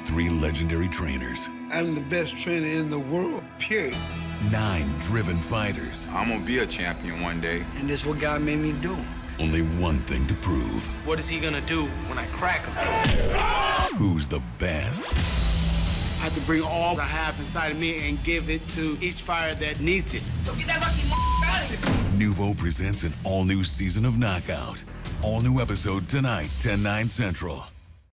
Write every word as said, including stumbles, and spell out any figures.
three legendary trainers. I'm the best trainer in the world, period. Nine driven fighters. I'm gonna be a champion one day. And this is what God made me do. Only one thing to prove. What is he gonna do when I crack him? Who's the best? I have to bring all I have inside of me and give it to each fighter that needs it. So get that fucking out of here. Nuvo presents an all-new season of Knockout. All-new episode tonight, ten, nine Central.